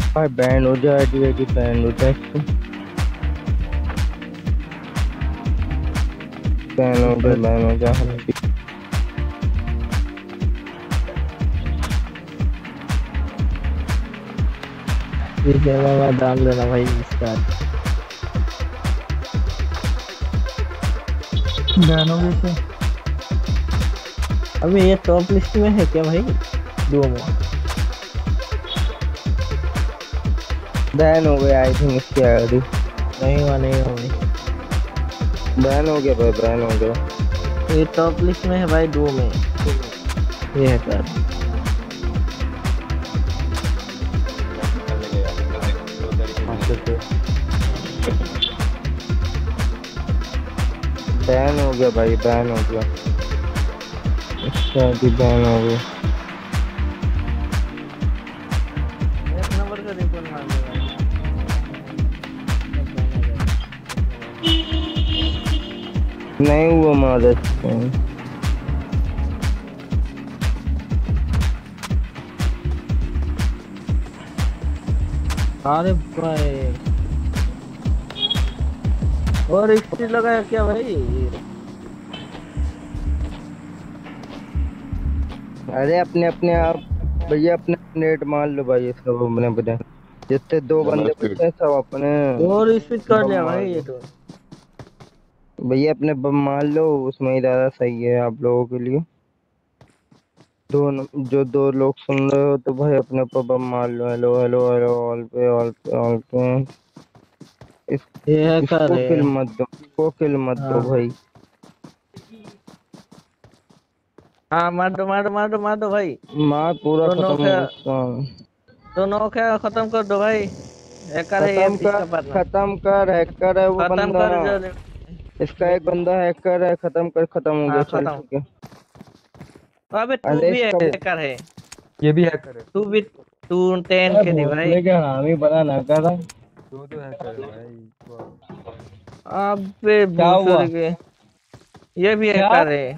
भाई बैन हो जाए, आईडी बैन हो जाए, बैन हो जाए, बैन हो जाए। ठीक है बाबा, डाल देना भाई इसका। बैन हो गए थे। अभी ये टॉप लिस्ट में है क्या भाई? दो में बैन हो गया आई थिंक इसकी आईडी। नहीं हुआ, नहीं हुआ भाई। बैन हो गया भाई, बैन हो गया। ये टॉप लिस्ट में है भाई, दो में ये है कर। बैन हो गया भाई, बैन हो गया, इसका आईडी बैन हो गया। एक नंबर का रिपोर्ट मार देगा। नहीं हुआ मदद। अरे भाई, और स्टिल लगाया क्या भाई? अरे अपने अपने आप भैया, अपने नेट मार लो भाई, इसका वो अपने अपने जितने दो बंदे बचते हैं सब अपने और स्पीड कर बम लिया मार भाई ये लो। तो। भैया अपने बम मार लो, उसमें ही ज्यादा सही है आप लोगों के लिए। जो दो लोग सुन रहे हो तो भाई अपने ऊपर बम मार लो। हेलो हेलो हेलो, ऑल पे ऑल पे ऑल पे। इस, ये है कर इसको रहे किल हैं। मत दो, इसको किल मत दो हाँ भाई। हाँ, मार दो मार दो मार दो मार दो भाई। मार पूरा दोनों खत्म का, हो गया। दोनों का खत्म कर दो भाई। हैकर है ये, खत्म कर, इसका पार्टनर। खत्म कर, हैकर है वो खत्म बंदा। कर जो। इसका एक बंदा हैकर है, खत्म कर, खत्म हो गया, हाँ चल खत्म। ठीक है। अबे तू अरे भी इसका हैकर है। ये भी हैकर है। तू भी, तू 10 के दी भाई। भोसले के हरामी बना ना कर। दो दो हैकर है भाई। अबे क्या हुआ? भूसुर के, ये भी क्या? हैकर है।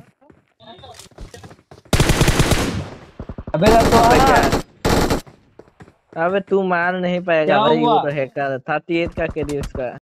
अबे तो अबे आ। क्या, अबे तू मार नहीं पाएगा क्या भाई, वो हुआ? तो हैकर 38 का केडी उसका।